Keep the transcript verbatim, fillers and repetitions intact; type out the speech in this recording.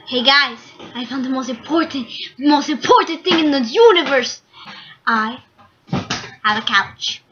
Hey guys, I found the most important, most important thing in the universe. I have a couch.